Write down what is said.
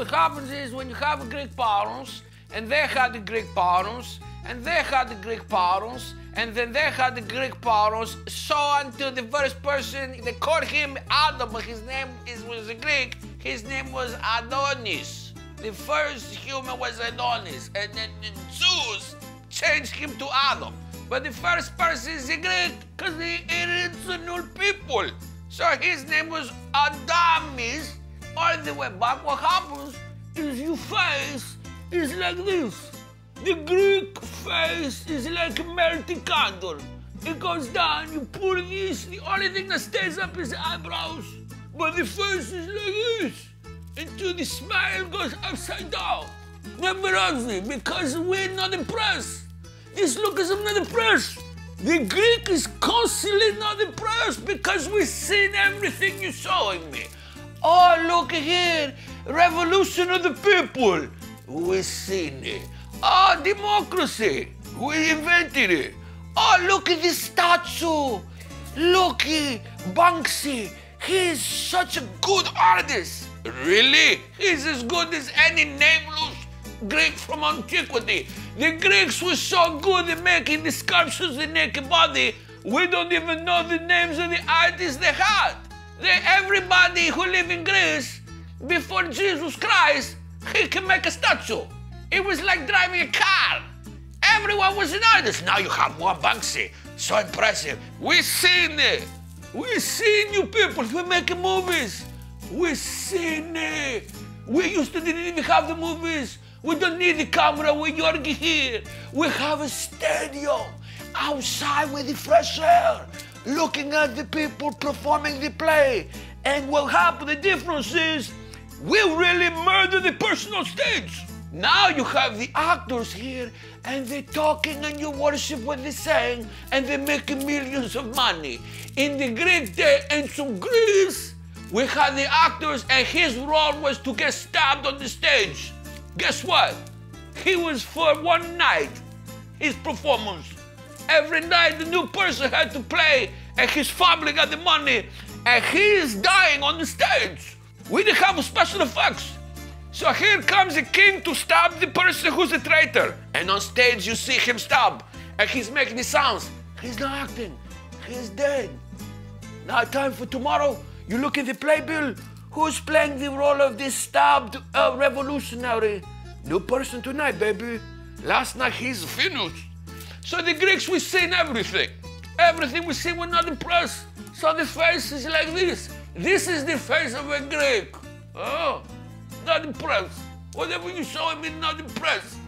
what happens is when you have a Greek parents, and they had the Greek parents, and they had the Greek parents, and then they had the Greek parents, so until the first person, they called him Adam, but his name was a Greek, his name was Adonis. The first human was Adonis, and then the Jews changed him to Adam. But the first person is a Greek, because he original people. So his name was Adamis. All the way back, what happens is your face is like this. The Greek face is like a melting candle. It goes down, you pour this, the only thing that stays up is the eyebrows. But the face is like this, until the smile goes upside down. Remember, because we're not impressed. This look is not impressed. The Greek is constantly not impressed because we've seen everything you're showing me. Oh, look here, revolution of the people. We've seen it. Oh, democracy. We invented it. Oh, look at this statue. Look at Banksy. He's such a good artist. Really? He's as good as any nameless Greek from antiquity. The Greeks were so good at making the sculptures of the naked body, we don't even know the names of the artists they had. Everybody who lived in Greece before Jesus Christ, he can make a statue. It was like driving a car. Everyone was an artist. Now you have one Banksy. So impressive. We've seen it. We've seen you people. We're making movies. We've seen it. We used to didn't even have the movies. We don't need the camera. We're Georgi here. We have a stadium outside with the fresh air, looking at the people performing the play. And what happened, the difference is, we really murder the person on stage. Now you have the actors here, and they're talking and you worship what they're saying, and they're making millions of money. In the Greek day, ancient Greece, we had the actors, and his role was to get stabbed on the stage. Guess what? He was for one night, his performance. Every night the new person had to play, and his family got the money, and he is dying on the stage. We didn't have special effects. So here comes the king to stab the person who's a traitor. And on stage you see him stab, and he's making the sounds. He's not acting, he's dead. Now time for tomorrow, you look at the playbill. Who's playing the role of this stabbed revolutionary? New person tonight, baby. Last night he's finished. So the Greeks, we've seen everything. Everything we see, we're not impressed. So the face is like this. This is the face of a Greek. Oh, not impressed. Whatever you show him, not impressed.